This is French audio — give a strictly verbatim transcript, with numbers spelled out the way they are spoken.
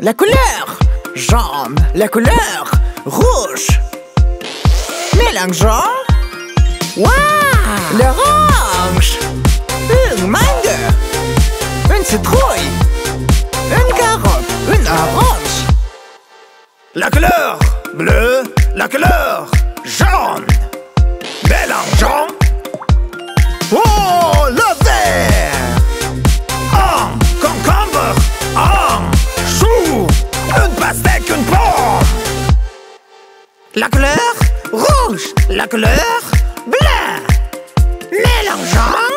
La couleur jaune, la couleur rouge. Mélangeons. Wow! L'orange. Une mangue. Une citrouille. Une carotte. Une orange. La couleur bleue, la couleur jaune. Mélangeons. Oh, le vert. Un concombre, un chou, une pastèque, une pomme. La couleur rouge, la couleur bleue. Mélangeons.